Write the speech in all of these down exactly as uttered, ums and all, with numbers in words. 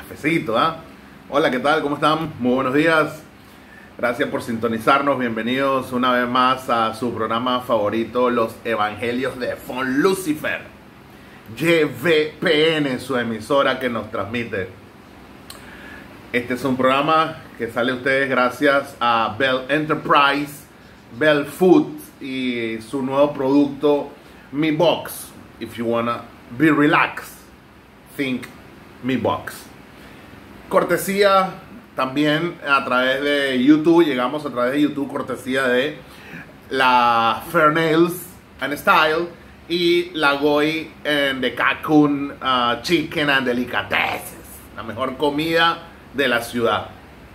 cafecito, ¿ah? Hola, ¿qué tal? ¿Cómo están? Muy buenos días. Gracias por sintonizarnos. Bienvenidos una vez más a su programa favorito, Los Evangelios de Von Lucifer. Y V P N, su emisora que nos transmite. Este es un programa que sale a ustedes gracias a Bell Enterprise, Bell Food y su nuevo producto, Mi Box. If you wanna be relaxed, think Mi Box. Cortesía también a través de YouTube, llegamos a través de YouTube, cortesía de la Fair Nails and Style y la Goy en The Cocoon uh, Chicken and Delicatessen, la mejor comida de la ciudad.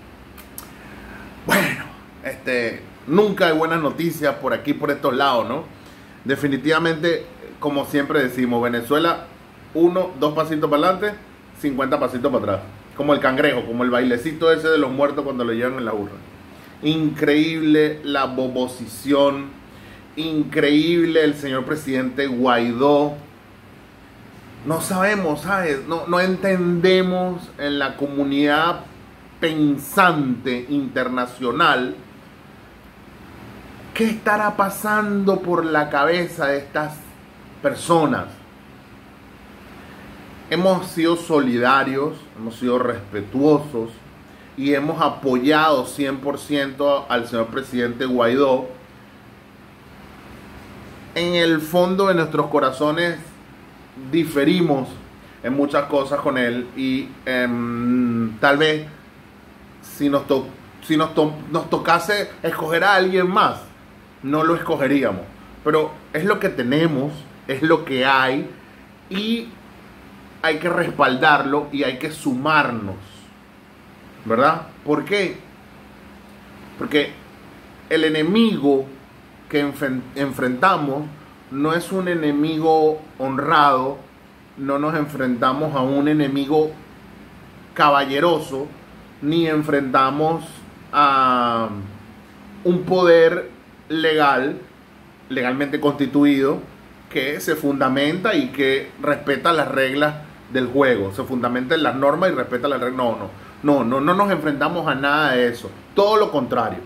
Bueno, este, nunca hay buenas noticias por aquí, por estos lados, ¿no? Definitivamente, como siempre decimos, Venezuela, uno, dos pasitos para adelante, cincuenta pasitos para atrás. Como el cangrejo, como el bailecito ese de los muertos cuando lo llevan en la urna. Increíble la boposición, increíble el señor presidente Guaidó. No sabemos, ¿sabes? No, no entendemos en la comunidad pensante internacional qué estará pasando por la cabeza de estas personas. Hemos sido solidarios, hemos sido respetuosos y hemos apoyado cien por ciento al señor presidente Guaidó. En el fondo de nuestros corazones diferimos en muchas cosas con él y eh, tal vez si, nos, to si nos, to nos tocase escoger a alguien más, no lo escogeríamos. Pero es lo que tenemos, es lo que hay y hay que respaldarlo y hay que sumarnos, ¿verdad? ¿Por qué? Porque el enemigo que enf- enfrentamos no es un enemigo honrado, no nos enfrentamos a un enemigo caballeroso, ni enfrentamos a un poder legal, legalmente constituido, que se fundamenta y que respeta las reglas del juego, se fundamenta en las normas y respeta las reglas. No, no, no, no, no nos enfrentamos a nada de eso. Todo lo contrario.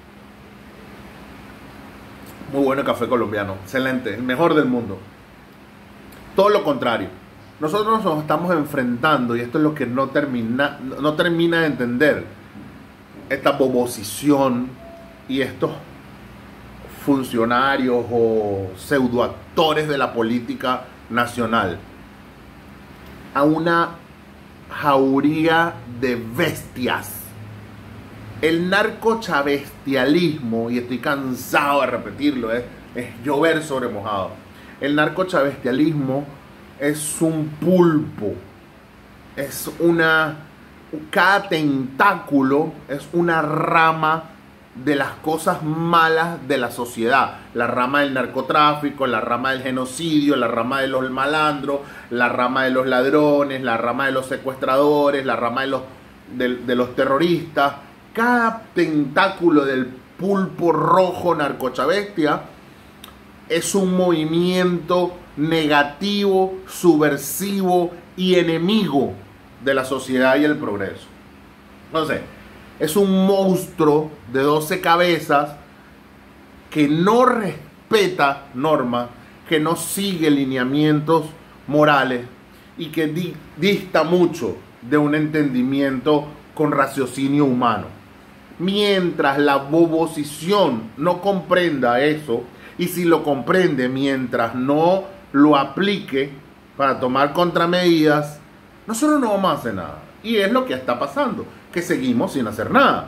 Muy bueno el café colombiano, excelente, el mejor del mundo. Todo lo contrario. Nosotros nos estamos enfrentando, y esto es lo que no termina, no termina de entender, esta boposición y estos funcionarios o pseudoactores de la política nacional, a una jauría de bestias. El narcochavestialismo, y estoy cansado de repetirlo, es, es llover sobre mojado. El narcochavestialismo es un pulpo, es una, cada tentáculo es una rama de las cosas malas de la sociedad. La rama del narcotráfico, la rama del genocidio, la rama de los malandros, la rama de los ladrones, la rama de los secuestradores, la rama de los, de, de los terroristas. Cada tentáculo del pulpo rojo narcochavestia es un movimiento negativo, subversivo y enemigo de la sociedad y el progreso. Entonces, es un monstruo de doce cabezas que no respeta normas, que no sigue lineamientos morales y que di dista mucho de un entendimiento con raciocinio humano. Mientras la boposición no comprenda eso, y si lo comprende, mientras no lo aplique para tomar contramedidas, nosotros no vamos a hacer nada. Y es lo que está pasando, que seguimos sin hacer nada.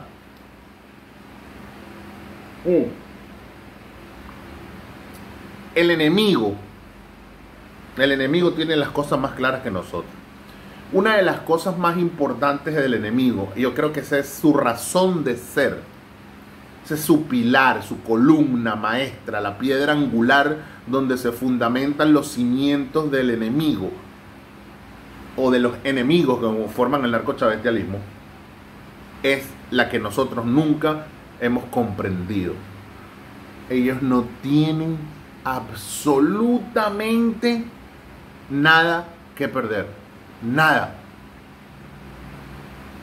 Uh. El enemigo, el enemigo tiene las cosas más claras que nosotros. Una de las cosas más importantes del enemigo, y yo creo que esa es su razón de ser, ese es su pilar, su columna maestra, la piedra angular donde se fundamentan los cimientos del enemigo, o de los enemigos que forman el narcochavestialismo, es la que nosotros nunca hemos comprendido. Ellos no tienen absolutamente nada que perder. Nada.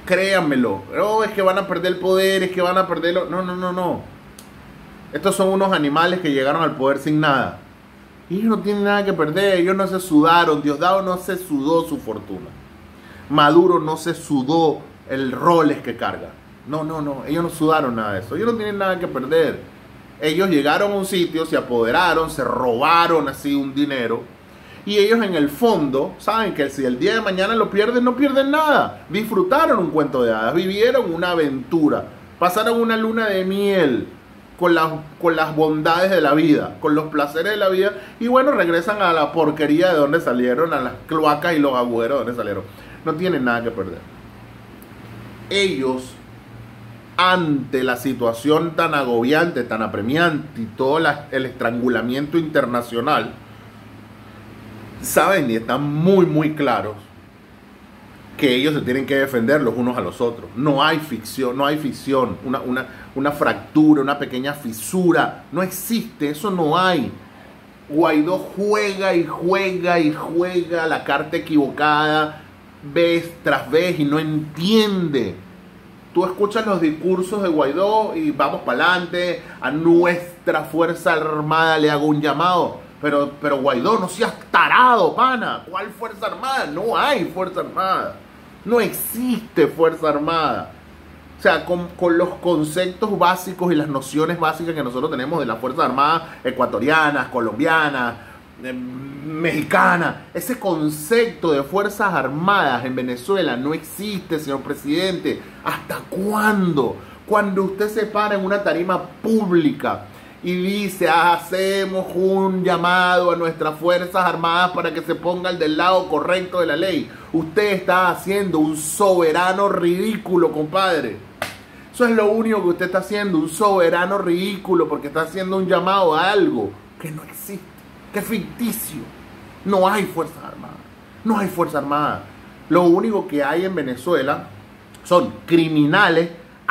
Créanmelo. No, es que van a perder el poder, es que van a perderlo. No, no, no, no. Estos son unos animales que llegaron al poder sin nada. Y ellos no tienen nada que perder. Ellos no se sudaron. Diosdado no se sudó su fortuna. Maduro no se sudó el roles que carga. No, no, no. Ellos no sudaron nada de eso. Ellos no tienen nada que perder. Ellos llegaron a un sitio, se apoderaron, se robaron así un dinero. Y ellos en el fondo saben que si el día de mañana lo pierden, no pierden nada. Disfrutaron un cuento de hadas, vivieron una aventura, pasaron una luna de miel con las, con las bondades de la vida, con los placeres de la vida. Y bueno, regresan a la porquería de donde salieron, a las cloacas y los agujeros de donde salieron. No tienen nada que perder. Ellos, ante la situación tan agobiante, tan apremiante y todo la, el estrangulamiento internacional, saben y están muy muy claros que ellos se tienen que defender los unos a los otros. No hay ficción, no hay ficción, una, una, una fractura, una pequeña fisura, no existe, eso no hay. Guaidó juega y juega y juega la carta equivocada vez tras vez y no entiende. Tú escuchas los discursos de Guaidó y vamos para adelante, a nuestra Fuerza Armada le hago un llamado. Pero, pero Guaidó, no seas tarado, pana. ¿Cuál Fuerza Armada? No hay Fuerza Armada. No existe Fuerza Armada. O sea, con, con los conceptos básicos y las nociones básicas que nosotros tenemos de las Fuerzas Armadas ecuatorianas, colombianas, eh, mexicanas, ese concepto de Fuerzas Armadas en Venezuela no existe, señor presidente. ¿Hasta cuándo? Cuando usted se para en una tarima pública y dice, hacemos un llamado a nuestras Fuerzas Armadas para que se pongan del lado correcto de la ley, usted está haciendo un soberano ridículo, compadre. Eso es lo único que usted está haciendo, un soberano ridículo, porque está haciendo un llamado a algo que no existe, que es ficticio. No hay Fuerzas Armadas, no hay Fuerza Armada. Lo único que hay en Venezuela son criminales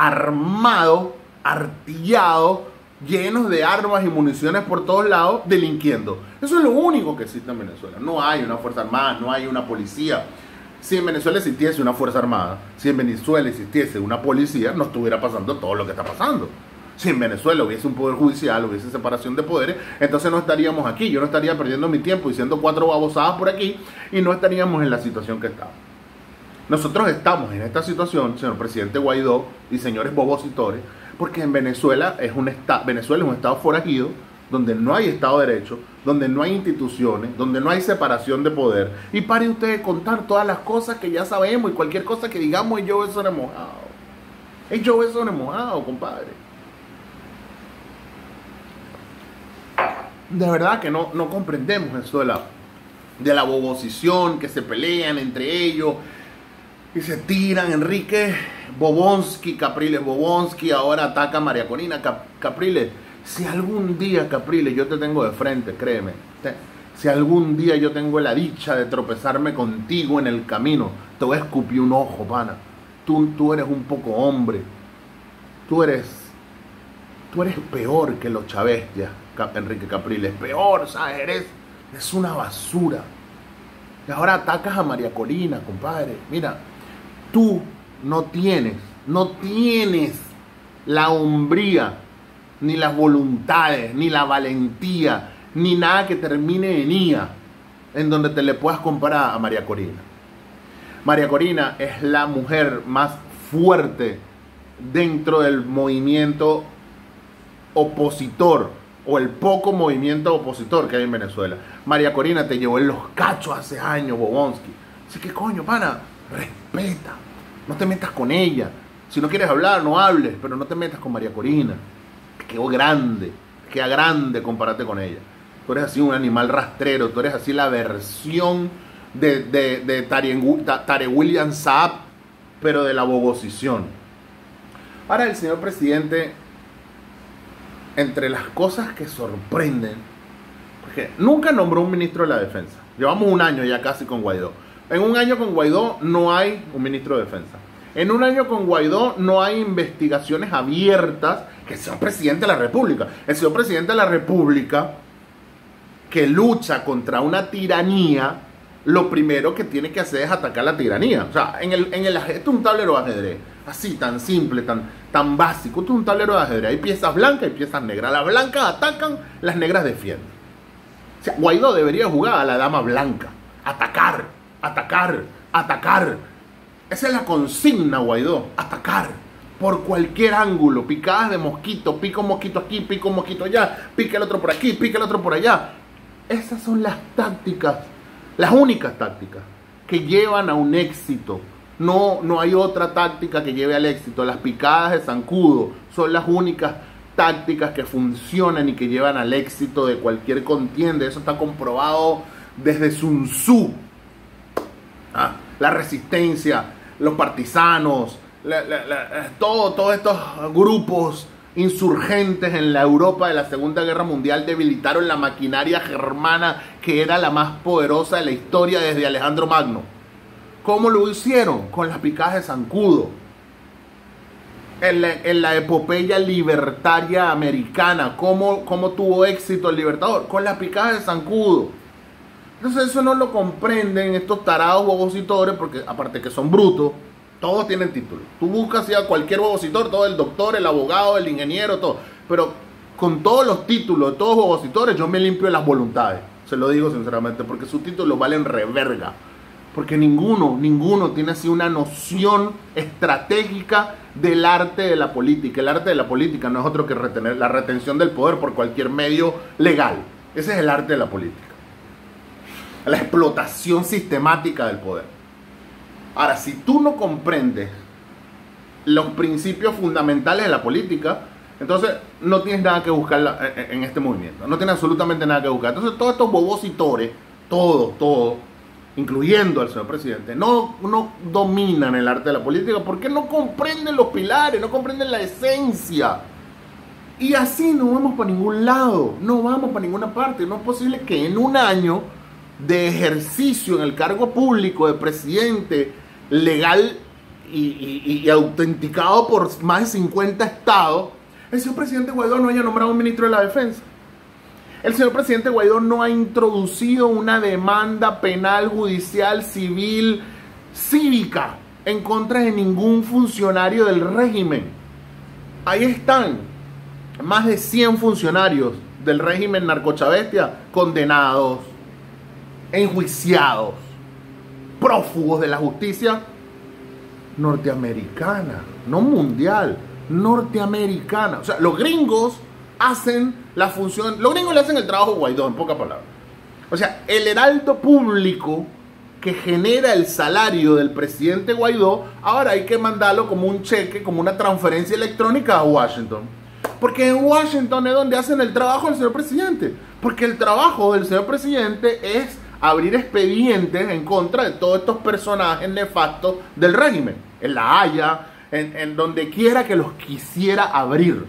armados, artillados, llenos de armas y municiones por todos lados, delinquiendo. Eso es lo único que existe en Venezuela. No hay una Fuerza Armada, no hay una policía. Si en Venezuela existiese una Fuerza Armada, si en Venezuela existiese una policía, no estuviera pasando todo lo que está pasando. Si en Venezuela hubiese un poder judicial, hubiese separación de poderes, entonces no estaríamos aquí. Yo no estaría perdiendo mi tiempo diciendo cuatro babosadas por aquí y no estaríamos en la situación que estamos. Nosotros estamos en esta situación, señor presidente Guaidó y señores bobositores, porque en Venezuela es un estado, Venezuela es un estado forajido, donde no hay Estado de Derecho, donde no hay instituciones, donde no hay separación de poder. Y pare usted de contar todas las cosas que ya sabemos y cualquier cosa que digamos es yo eso mojado. Es yo eso mojado, compadre. De verdad que no, no comprendemos eso de la, de la bobosición, que se pelean entre ellos y se tiran. Enrique Bobonsky, Capriles Bobonsky, ahora ataca a María Corina. Cap, Capriles, si algún día, Capriles, yo te tengo de frente, créeme, te, si algún día yo tengo la dicha de tropezarme contigo en el camino, te voy a escupir un ojo, pana. Tú, tú eres un poco hombre. Tú eres, tú eres peor que los chavestias, Enrique Capriles. Peor, ¿sabes? Eres, es una basura. Y ahora atacas a María Corina, compadre. Mira, tú no tienes, no tienes la hombría, ni las voluntades, ni la valentía, ni nada que termine en ia, en donde te le puedas comparar a María Corina. María Corina es la mujer más fuerte dentro del movimiento opositor, o el poco movimiento opositor que hay en Venezuela. María Corina te llevó en los cachos hace años, Bobonsky. Así que coño, pana, respeta. No te metas con ella. Si no quieres hablar, no hables, pero no te metas con María Corina. Te quedó grande, te queda grande compararte con ella. Tú eres así un animal rastrero, tú eres así la versión de, de, de Tarek William Saab, pero de la bobosición. Ahora el señor presidente, entre las cosas que sorprenden, porque nunca nombró un ministro de la defensa. Llevamos un año ya casi con Guaidó. En un año con Guaidó no hay un ministro de defensa. En un año con Guaidó no hay investigaciones abiertas que el señor presidente de la República. El señor presidente de la República, que lucha contra una tiranía, lo primero que tiene que hacer es atacar la tiranía. O sea, en el, en el esto es un tablero de ajedrez, así, tan simple, tan, tan básico. Esto es un tablero de ajedrez. Hay piezas blancas y piezas negras. Las blancas atacan, las negras defienden. O sea, Guaidó debería jugar a la dama blanca. Atacar, atacar, atacar. Esa es la consigna, Guaidó. Atacar. Por cualquier ángulo. Picadas de mosquito. Pica un mosquito aquí, pica un mosquito allá. Pica el otro por aquí, pica el otro por allá. Esas son las tácticas. Las únicas tácticas que llevan a un éxito. No, no hay otra táctica que lleve al éxito. Las picadas de zancudo son las únicas tácticas que funcionan y que llevan al éxito de cualquier contienda. Eso está comprobado desde Sun Tzu. ¿Ah? La resistencia, los partisanos, la, la, la, todo, todos estos grupos insurgentes en la Europa de la Segunda Guerra Mundial debilitaron la maquinaria germana que era la más poderosa de la historia desde Alejandro Magno. ¿Cómo lo hicieron? Con las picadas de zancudo. En la, en la epopeya libertaria americana, ¿cómo, cómo tuvo éxito el libertador? Con las picadas de zancudo. Entonces eso no lo comprenden estos tarados opositores, porque aparte que son brutos, todos tienen títulos. Tú buscas a cualquier opositor, todo el doctor, el abogado, el ingeniero, todo. Pero con todos los títulos de todos los opositores, yo me limpio de las voluntades. Se lo digo sinceramente, porque sus títulos valen reverga. Porque ninguno, ninguno tiene así una noción estratégica del arte de la política. El arte de la política no es otro que retener la retención del poder por cualquier medio legal. Ese es el arte de la política. La explotación sistemática del poder. Ahora, si tú no comprendes los principios fundamentales de la política, entonces no tienes nada que buscar en este movimiento. No tienes absolutamente nada que buscar. Entonces todos estos bobositores, todos, todos, incluyendo al señor presidente, no, no dominan el arte de la política porque no comprenden los pilares, no comprenden la esencia. Y así no vamos para ningún lado, no vamos para ninguna parte. No es posible que en un año de ejercicio en el cargo público de presidente legal y, y, y autenticado por más de cincuenta estados, el señor presidente Guaidó no haya nombrado un ministro de la defensa. El señor presidente Guaidó no ha introducido una demanda penal, judicial, civil, cívica en contra de ningún funcionario del régimen. Ahí están más de cien funcionarios del régimen narcochavestia condenados, enjuiciados, prófugos de la justicia norteamericana, no mundial, norteamericana. O sea, los gringos hacen la función, los gringos le hacen el trabajo a Guaidó, en pocas palabras. O sea, el heraldo público que genera el salario del presidente Guaidó, ahora hay que mandarlo como un cheque, como una transferencia electrónica a Washington. Porque en Washington es donde hacen el trabajo del señor presidente. Porque el trabajo del señor presidente es abrir expedientes en contra de todos estos personajes nefastos del régimen. En La Haya, en, en donde quiera que los quisiera abrir.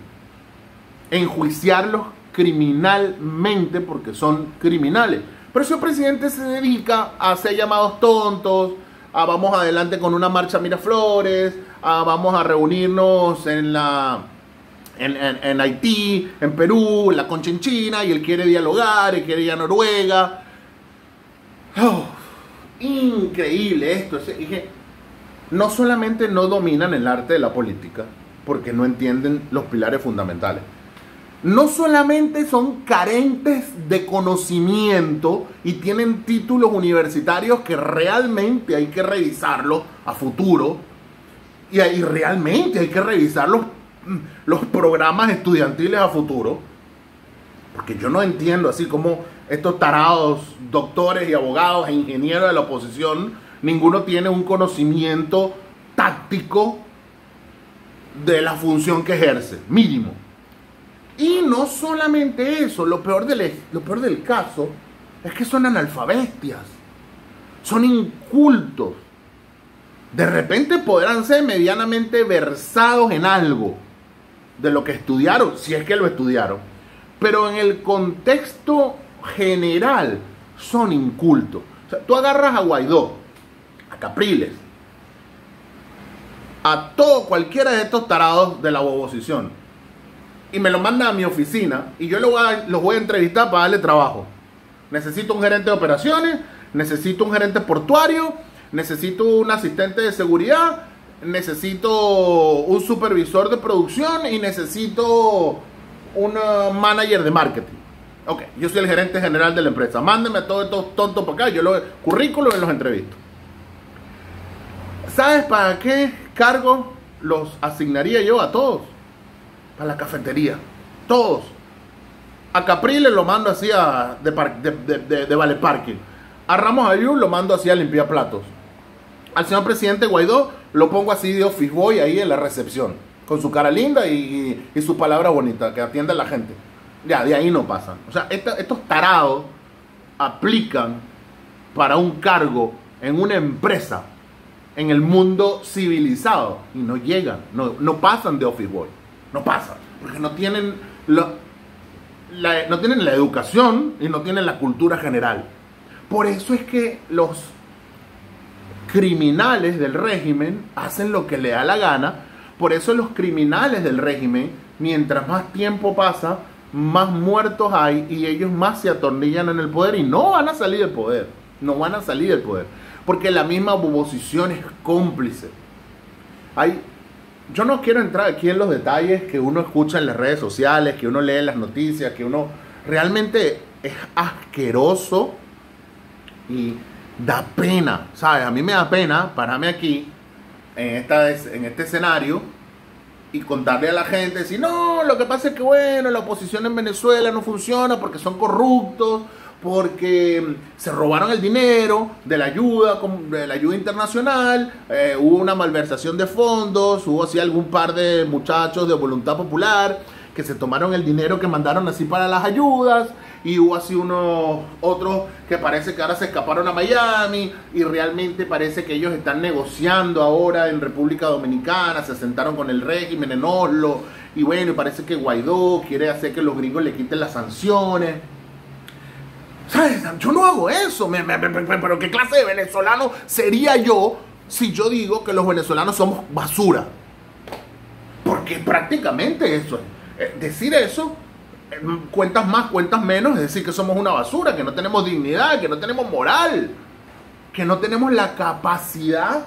Enjuiciarlos criminalmente porque son criminales. Pero el señor presidente se dedica a hacer llamados tontos, a vamos adelante con una marcha Miraflores, a vamos a reunirnos en la en, en, en Haití, en Perú, en la Conchinchina, y él quiere dialogar, él quiere ir a Noruega. Oh, increíble esto. Dije, no solamente no dominan el arte de la política, porque no entienden los pilares fundamentales. No solamente son carentes de conocimiento y tienen títulos universitarios que realmente hay que revisarlos a futuro. Y, y realmente hay que revisar los, los programas estudiantiles a futuro. Porque yo no entiendo así como estos tarados, doctores y abogados e ingenieros de la oposición, ninguno tiene un conocimiento táctico de la función que ejerce, mínimo. Y no solamente eso, lo peor del, lo peor del caso es que son analfabestias, son incultos. De repente podrán ser medianamente versados en algo de lo que estudiaron, si es que lo estudiaron, pero en el contexto general son incultos. O sea, tú agarras a Guaidó, a Capriles, a todo, cualquiera de estos tarados de la oposición, y me lo manda a mi oficina y yo lo voy a, los voy a entrevistar para darle trabajo. Necesito un gerente de operaciones necesito un gerente portuario, necesito un asistente de seguridad, necesito un supervisor de producción y necesito un uh, manager de marketing. Ok, yo soy el gerente general de la empresa. Mándenme a todos estos tontos para acá. Yo los currículos y los entrevisto. ¿Sabes para qué cargo los asignaría yo a todos? Para la cafetería. Todos. A Capriles lo mando así a, de, de, de, de, de Vale Parking. A Ramos Ayú lo mando así a limpiar platos. Al señor presidente Guaidó lo pongo así de office boy ahí en la recepción. Con su cara linda y, y, y su palabra bonita, que atiende a la gente. Ya, de ahí no pasan. O sea, esta, estos tarados aplican para un cargo en una empresa, en el mundo civilizado, y no llegan, no, no pasan de office boy. No pasan, porque no tienen, lo, la, no tienen la educación y no tienen la cultura general. Por eso es que los criminales del régimen hacen lo que le da la gana. Por eso los criminales del régimen, mientras más tiempo pasa, más muertos hay y ellos más se atornillan en el poder y no van a salir del poder, no van a salir del poder, porque la misma oposición es cómplice. Hay, yo no quiero entrar aquí en los detalles que uno escucha en las redes sociales, que uno lee en las noticias, que uno realmente es asqueroso y da pena, ¿sabes? A mí me da pena pararme aquí en, esta, en este escenario y contarle a la gente, decir, no, lo que pasa es que, bueno, la oposición en Venezuela no funciona porque son corruptos, porque se robaron el dinero de la ayuda, de la ayuda internacional, eh, hubo una malversación de fondos, hubo así algún par de muchachos de Voluntad Popular que se tomaron el dinero que mandaron así para las ayudas, y hubo así unos otros que parece que ahora se escaparon a Miami y realmente parece que ellos están negociando ahora en República Dominicana, se sentaron con el régimen en Oslo y bueno, y parece que Guaidó quiere hacer que los gringos le quiten las sanciones. ¿Sabes? Yo no hago eso, me, me, me, pero ¿qué clase de venezolano sería yo si yo digo que los venezolanos somos basura? Porque prácticamente eso es. Decir eso, cuentas más, cuentas menos, es decir que somos una basura, que no tenemos dignidad, que no tenemos moral, que no tenemos la capacidad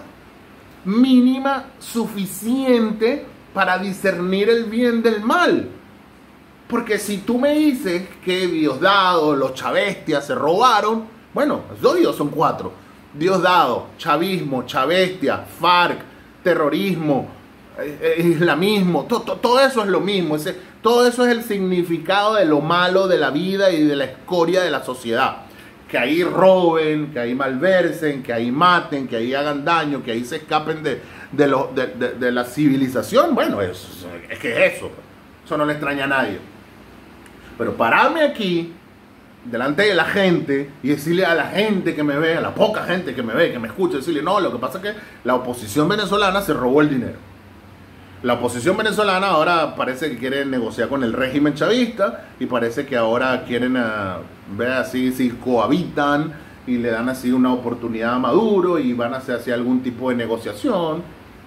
mínima suficiente para discernir el bien del mal. Porque si tú me dices que Diosdado, los chavestias se robaron, bueno, dos Dios son cuatro. Diosdado, chavismo, chavestia, FARC, terrorismo, eh, islamismo, to, to, todo eso es lo mismo. Ese, todo eso es el significado de lo malo de la vida y de la escoria de la sociedad. Que ahí roben, que ahí malversen, que ahí maten, que ahí hagan daño, que ahí se escapen de, de, lo, de, de, de la civilización. Bueno, es, es que es eso. Eso no le extraña a nadie. Pero pararme aquí, delante de la gente, y decirle a la gente que me ve, a la poca gente que me ve, que me escucha, decirle, no, lo que pasa es que la oposición venezolana se robó el dinero. La oposición venezolana ahora parece que quiere negociar con el régimen chavista, y parece que ahora quieren uh, ver así si cohabitan, y le dan así una oportunidad a Maduro, y van a hacer así algún tipo de negociación.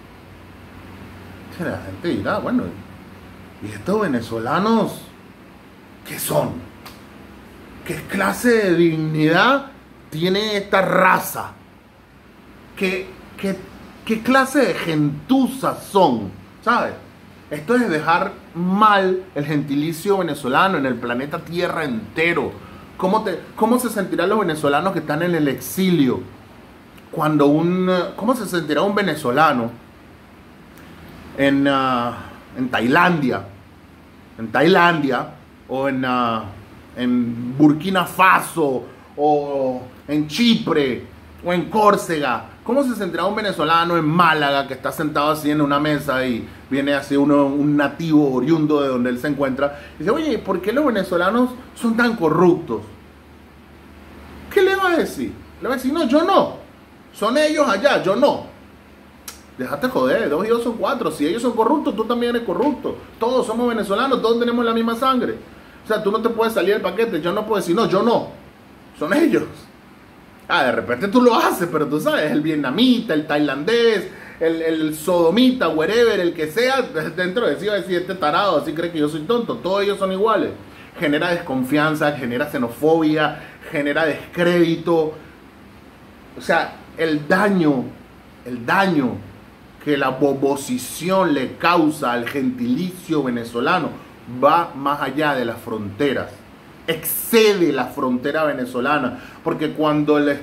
La gente dirá, bueno, ¿y estos venezolanos qué son? ¿Qué clase de dignidad tiene esta raza? ¿Qué, qué, qué clase de gentuzas son? ¿Sabes? Esto es dejar mal el gentilicio venezolano en el planeta Tierra entero. ¿Cómo, te, cómo se sentirán los venezolanos que están en el exilio? Cuando un, ¿Cómo se sentirá un venezolano en, uh, en Tailandia? En Tailandia o en, uh, en Burkina Faso, o en Chipre, o en Córcega. ¿Cómo se sentirá un venezolano en Málaga que está sentado así en una mesa y viene así uno, un nativo oriundo de donde él se encuentra? Y dice, oye, ¿por qué los venezolanos son tan corruptos? ¿Qué le va a decir? Le va a decir, no, yo no. Son ellos allá, yo no. Déjate joder, dos y dos son cuatro. Si ellos son corruptos, tú también eres corrupto. Todos somos venezolanos, todos tenemos la misma sangre. O sea, tú no te puedes salir del paquete. Yo no puedo decir, no, yo no. Son ellos. Ah, de repente tú lo haces, pero tú sabes, el vietnamita, el tailandés, el, el sodomita, wherever, el que sea, dentro de sí va a decir, este tarado, así cree que yo soy tonto. Todos ellos son iguales. Genera desconfianza, genera xenofobia, genera descrédito. O sea, el daño, el daño que la boboción le causa al gentilicio venezolano va más allá de las fronteras, excede la frontera venezolana, porque cuando el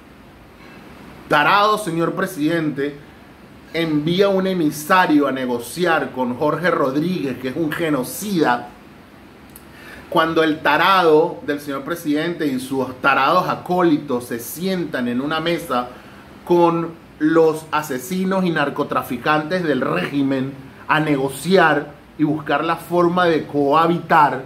tarado señor presidente envía un emisario a negociar con Jorge Rodríguez, que es un genocida, cuando el tarado del señor presidente y sus tarados acólitos se sientan en una mesa con los asesinos y narcotraficantes del régimen a negociar y buscar la forma de cohabitar,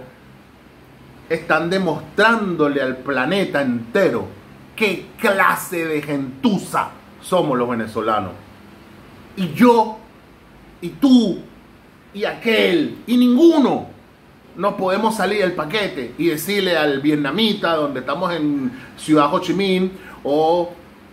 están demostrándole al planeta entero qué clase de gentuza somos los venezolanos. Y yo, y tú, y aquel, y ninguno no podemos salir del paquete y decirle al vietnamita, donde estamos en Ciudad Ho Chi Minh, o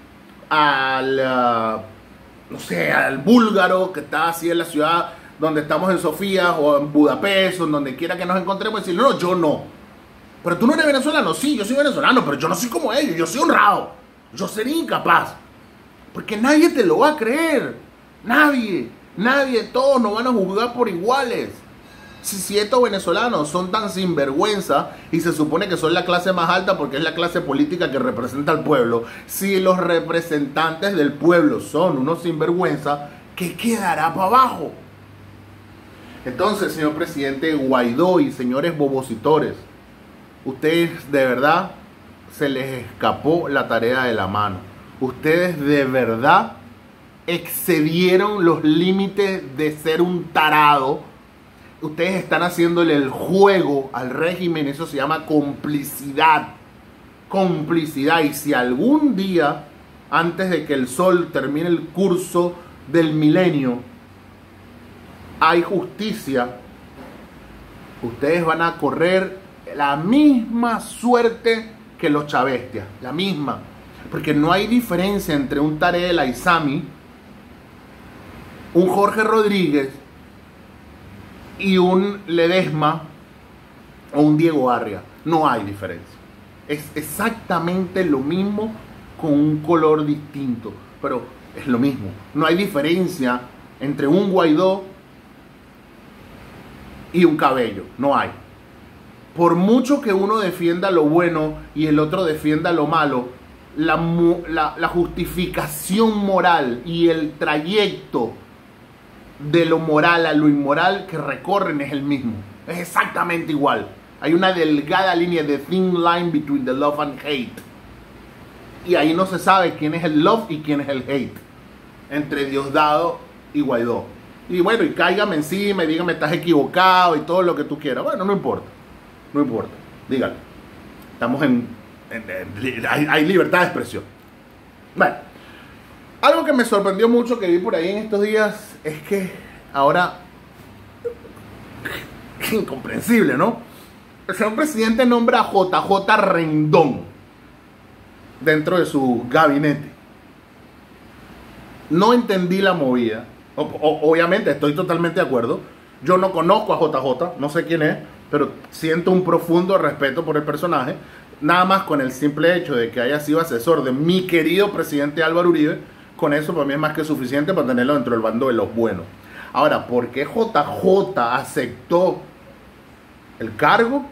al, uh, no sé, al búlgaro que está así en la ciudad donde estamos en Sofía, o en Budapest, o en donde quiera que nos encontremos, y decirle, no, yo no. Pero tú no eres venezolano. Sí, yo soy venezolano, pero yo no soy como ellos, yo soy honrado. Yo sería incapaz. Porque nadie te lo va a creer. Nadie, nadie, todos nos van a juzgar por iguales. Si, si estos venezolanos son tan sinvergüenza y se supone que son la clase más alta porque es la clase política que representa al pueblo, si los representantes del pueblo son unos sinvergüenza, ¿qué quedará para abajo? Entonces, señor presidente Guaidó y señores bobocitores, ustedes de verdad se les escapó la tarea de la mano. Ustedes de verdad excedieron los límites de ser un tarado. Ustedes están haciéndole el juego al régimen. Eso se llama complicidad. Complicidad. Y si algún día, antes de que el sol termine el curso del milenio, hay justicia, ustedes van a correr la misma suerte que los chavestias. La misma. Porque no hay diferencia entre un Tarek El Aissami, un Jorge Rodríguez y un Ledesma o un Diego Arria. No hay diferencia. Es exactamente lo mismo con un color distinto, pero es lo mismo. No hay diferencia entre un Guaidó y un Cabello. No hay. Por mucho que uno defienda lo bueno y el otro defienda lo malo, la, la, la justificación moral y el trayecto de lo moral a lo inmoral que recorren es el mismo. Es exactamente igual. Hay una delgada línea, de thin line between the love and hate. Y ahí no se sabe quién es el love y quién es el hate. Entre Diosdado y Guaidó. Y bueno, y cáigame encima y dígame estás equivocado y todo lo que tú quieras. Bueno, no importa. No importa. Dígalo. Estamos en... en, en hay, hay libertad de expresión. Bueno. Algo que me sorprendió mucho que vi por ahí en estos días es que ahora, incomprensible, ¿no? El señor presidente nombra a J J Rendón dentro de su gabinete. No entendí la movida. O, o, obviamente estoy totalmente de acuerdo. Yo no conozco a J J, no sé quién es, pero siento un profundo respeto por el personaje. Nada más con el simple hecho de que haya sido asesor de mi querido presidente Álvaro Uribe, con eso para mí es más que suficiente para tenerlo dentro del bando de los buenos. Ahora, ¿por qué J J aceptó el cargo?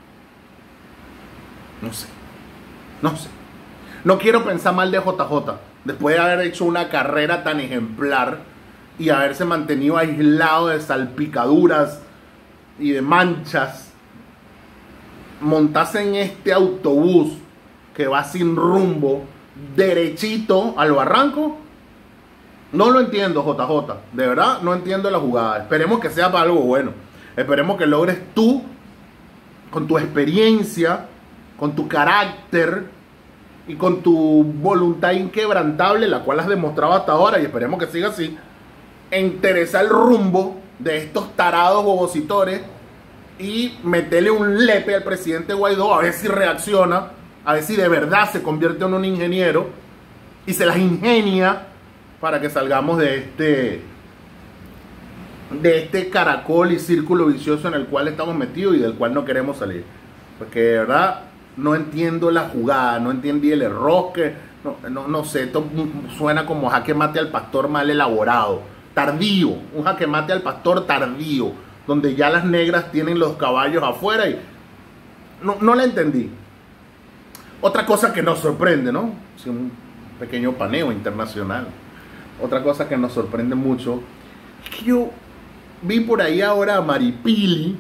No sé. No sé. No quiero pensar mal de J J. Después de haber hecho una carrera tan ejemplar y haberse mantenido aislado de salpicaduras y de manchas, montarse en este autobús que va sin rumbo, derechito al barranco. No lo entiendo, J J. De verdad, no entiendo la jugada. Esperemos que sea para algo bueno. Esperemos que logres tú, con tu experiencia, con tu carácter y con tu voluntad inquebrantable, la cual has demostrado hasta ahora, y esperemos que siga así, enderezar el rumbo de estos tarados bobocitores y meterle un lepe al presidente Guaidó, a ver si reacciona, a ver si de verdad se convierte en un ingeniero y se las ingenia para que salgamos de este de este caracol y círculo vicioso en el cual estamos metidos y del cual no queremos salir. Porque de verdad no entiendo la jugada, no entendí el error que no, no, no sé, esto suena como jaque mate al pastor mal elaborado, tardío, un jaque mate al pastor tardío, donde ya las negras tienen los caballos afuera y no, no la entendí. Otra cosa que nos sorprende, ¿no? Sí, un pequeño paneo internacional. Otra cosa que nos sorprende mucho es que yo vi por ahí ahora a Maripili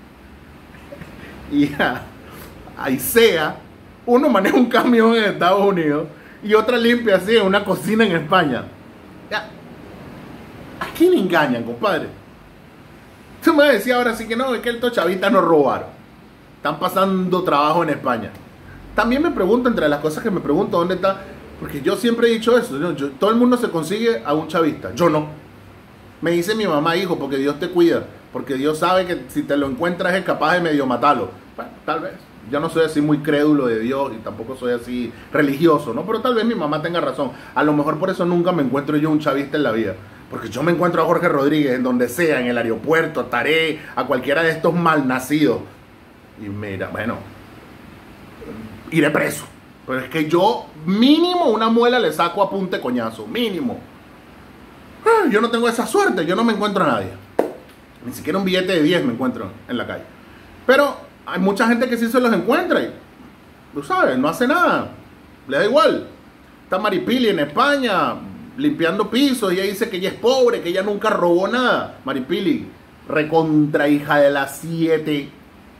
y a, a Isea. Uno maneja un camión en Estados Unidos y otra limpia así en una cocina en España. Ya. ¿A quién engañan, compadre? Tú me decías ahora sí que no, es que estos chavistas nos robaron. Están pasando trabajo en España. También me pregunto, entre las cosas que me pregunto, ¿dónde está? Porque yo siempre he dicho eso. Yo, yo, todo el mundo se consigue a un chavista. Yo no. Me dice mi mamá, hijo, porque Dios te cuida. Porque Dios sabe que si te lo encuentras es capaz de medio matarlo. Bueno, tal vez. Yo no soy así muy crédulo de Dios y tampoco soy así religioso, ¿no? Pero tal vez mi mamá tenga razón. A lo mejor por eso nunca me encuentro yo un chavista en la vida. Porque yo me encuentro a Jorge Rodríguez en donde sea, en el aeropuerto, a Taré, a cualquiera de estos malnacidos. Y mira, bueno, iré preso. Pero es que yo mínimo una muela le saco a punte coñazo. Mínimo. Yo no tengo esa suerte. Yo no me encuentro a nadie. Ni siquiera un billete de diez me encuentro en la calle. Pero hay mucha gente que sí se los encuentra y, tú sabes, no hace nada. Le da igual. Está Maripili en España limpiando pisos y ella dice que ella es pobre, que ella nunca robó nada. Maripili, recontra hija de las siete,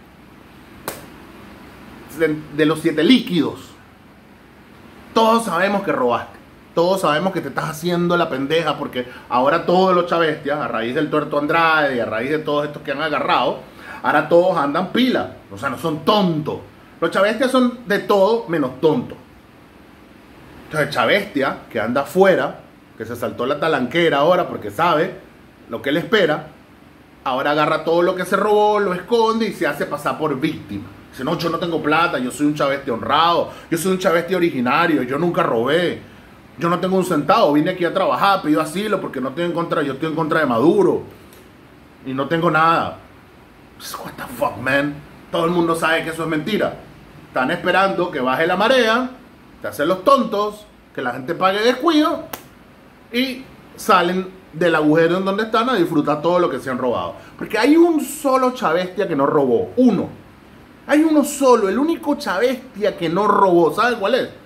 de, de los siete líquidos. Todos sabemos que robaste. Todos sabemos que te estás haciendo la pendeja porque ahora todos los chavestias, a raíz del Tuerto Andrade y a raíz de todos estos que han agarrado, ahora todos andan pila. O sea, no son tontos. Los chavestias son de todo menos tontos. Entonces, chavestia que anda afuera, que se saltó la talanquera ahora porque sabe lo que le espera, ahora agarra todo lo que se robó, lo esconde y se hace pasar por víctima. Dice, no, yo no tengo plata, yo soy un chaveste honrado, yo soy un chaveste originario, yo nunca robé, yo no tengo un centavo, vine aquí a trabajar, pido asilo porque no estoy en contra, yo estoy en contra de Maduro y no tengo nada. What the fuck, man? Todo el mundo sabe que eso es mentira. Están esperando que baje la marea, te hacen los tontos, que la gente pague descuido y salen del agujero en donde están a disfrutar todo lo que se han robado. Porque hay un solo chavestia que no robó. Uno. Hay uno solo, el único chavestia que no robó. ¿Saben cuál es?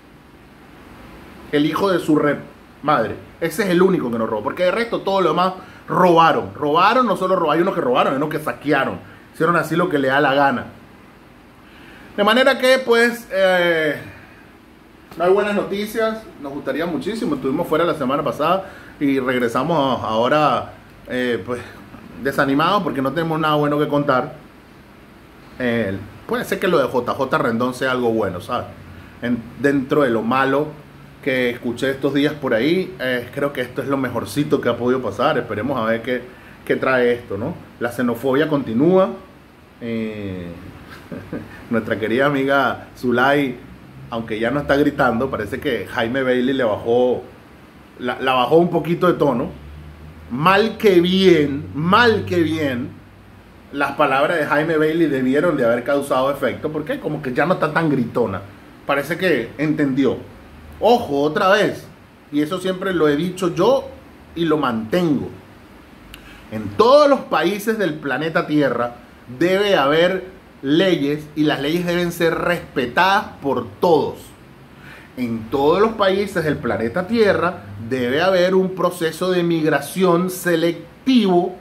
El hijo de su re madre. Ese es el único que no robó. Porque de resto todo lo demás robaron. Robaron, no solo robaron. Hay unos que robaron, hay unos que saquearon. Hicieron así lo que le da la gana. De manera que pues eh, no hay buenas noticias. Nos gustaría muchísimo. Estuvimos fuera la semana pasada y regresamos ahora eh, pues desanimados porque no tenemos nada bueno que contar. Eh, puede ser que lo de J J Rendón sea algo bueno, ¿sabes? En, dentro de lo malo que escuché estos días por ahí, eh, creo que esto es lo mejorcito que ha podido pasar. Esperemos a ver qué, qué trae esto, ¿no? La xenofobia continúa. Eh, nuestra querida amiga Zulay, aunque ya no está gritando, parece que Jaime Bailey le bajó la, la bajó un poquito de tono. Mal que bien, mal que bien, las palabras de Jaime Bailey debieron de haber causado efecto, porque como que ya no está tan gritona. Parece que entendió. Ojo, otra vez, y eso siempre lo he dicho yo y lo mantengo. En todos los países del planeta Tierra debe haber leyes y las leyes deben ser respetadas por todos. En todos los países del planeta Tierra debe haber un proceso de migración selectivo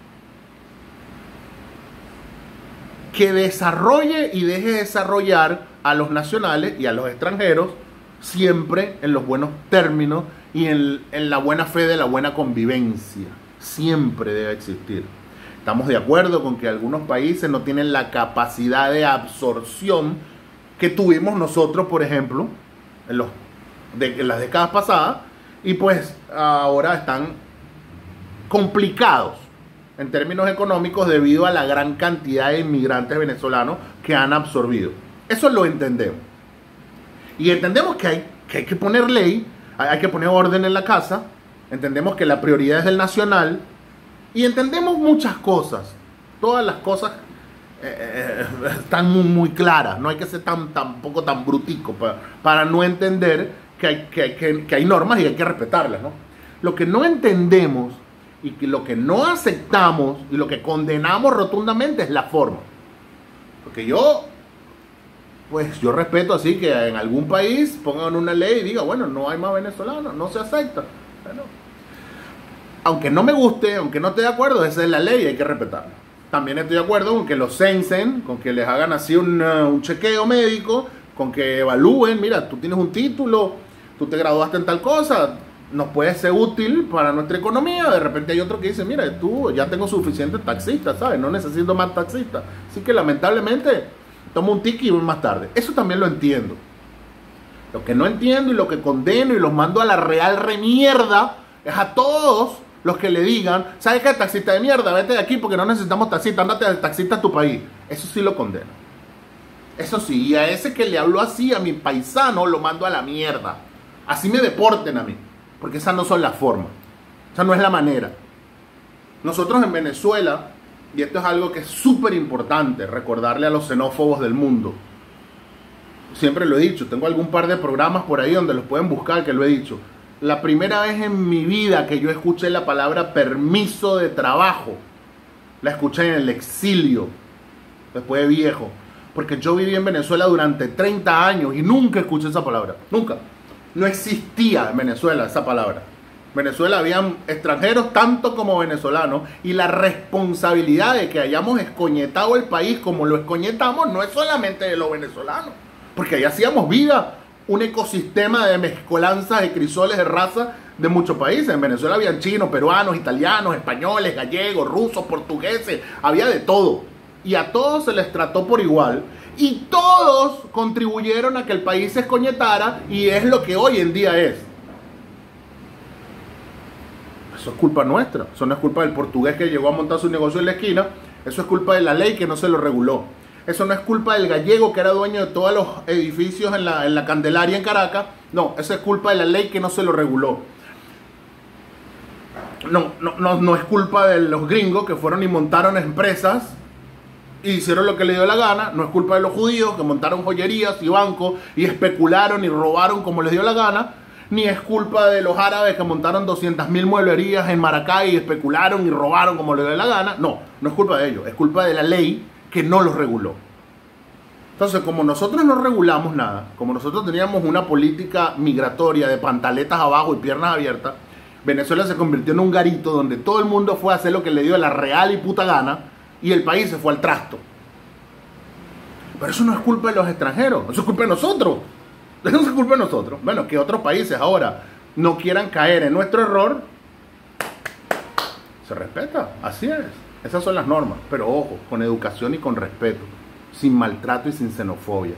que desarrolle y deje desarrollar a los nacionales y a los extranjeros siempre en los buenos términos y en, en la buena fe de la buena convivencia. Siempre debe existir. Estamos de acuerdo con que algunos países no tienen la capacidad de absorción que tuvimos nosotros, por ejemplo, en, los, de, en las décadas pasadas, y pues ahora están complicados en términos económicos debido a la gran cantidad de inmigrantes venezolanos que han absorbido. Eso lo entendemos. Y entendemos que hay, que hay que poner ley, hay que poner orden en la casa, entendemos que la prioridad es del nacional, y entendemos muchas cosas, todas las cosas eh, están muy, muy claras. No hay que ser tan, tampoco tan brutico para, para no entender que hay, que, que, que hay normas y hay que respetarlas, ¿no? Lo que no entendemos y que lo que no aceptamos y lo que condenamos rotundamente es la forma. Porque yo, pues yo respeto así que en algún país pongan una ley y diga, bueno, no hay más venezolanos, no se acepta. Bueno, aunque no me guste, aunque no esté de acuerdo, esa es la ley y hay que respetarla. También estoy de acuerdo con que los censen, con que les hagan así un, un chequeo médico, con que evalúen, mira, tú tienes un título, tú te graduaste en tal cosa, nos puede ser útil para nuestra economía. De repente hay otro que dice, mira, tú ya tengo suficientes taxistas, ¿sabes? No necesito más taxistas. Así que lamentablemente tomo un ticket y voy más tarde. Eso también lo entiendo. Lo que no entiendo y lo que condeno y los mando a la real remierda es a todos los que le digan, ¿sabes qué, taxista de mierda? Vete de aquí porque no necesitamos taxista, ándate al taxista a tu país. Eso sí lo condeno. Eso sí, y a ese que le hablo así, a mi paisano, lo mando a la mierda. Así me deporten a mí. Porque esas no son las formas. Esa no es la manera. Nosotros en Venezuela, y esto es algo que es súper importante, recordarle a los xenófobos del mundo. Siempre lo he dicho, tengo algún par de programas por ahí donde los pueden buscar que lo he dicho. La primera vez en mi vida que yo escuché la palabra permiso de trabajo, la escuché en el exilio, después de viejo. Porque yo viví en Venezuela durante treinta años y nunca escuché esa palabra. Nunca. No existía en Venezuela esa palabra. En Venezuela habían extranjeros tanto como venezolanos y la responsabilidad de que hayamos escoñetado el país como lo escoñetamos no es solamente de los venezolanos, porque ahí hacíamos vida, un ecosistema de mezcolanzas de crisoles de raza de muchos países. En Venezuela habían chinos, peruanos, italianos, españoles, gallegos, rusos, portugueses, había de todo y a todos se les trató por igual. Y todos contribuyeron a que el país se escoñetara y es lo que hoy en día es. Eso es culpa nuestra. Eso no es culpa del portugués que llegó a montar su negocio en la esquina. Eso es culpa de la ley que no se lo reguló. Eso no es culpa del gallego que era dueño de todos los edificios en la, en la Candelaria en Caracas. No, eso es culpa de la ley que no se lo reguló. No, no, no, no es culpa de los gringos que fueron y montaron empresas y hicieron lo que le dio la gana. No es culpa de los judíos que montaron joyerías y bancos y especularon y robaron como les dio la gana. Ni es culpa de los árabes que montaron doscientas mil mueblerías en Maracay y especularon y robaron como les dio la gana. No, no es culpa de ellos. Es culpa de la ley que no los reguló. Entonces, como nosotros no regulamos nada, como nosotros teníamos una política migratoria de pantaletas abajo y piernas abiertas, Venezuela se convirtió en un garito donde todo el mundo fue a hacer lo que le dio la real y puta gana y el país se fue al trasto. Pero eso no es culpa de los extranjeros, eso es culpa de nosotros. Eso es culpa de nosotros. Bueno, que otros países ahora no quieran caer en nuestro error, se respeta, así es. Esas son las normas, pero ojo, con educación y con respeto, sin maltrato y sin xenofobia.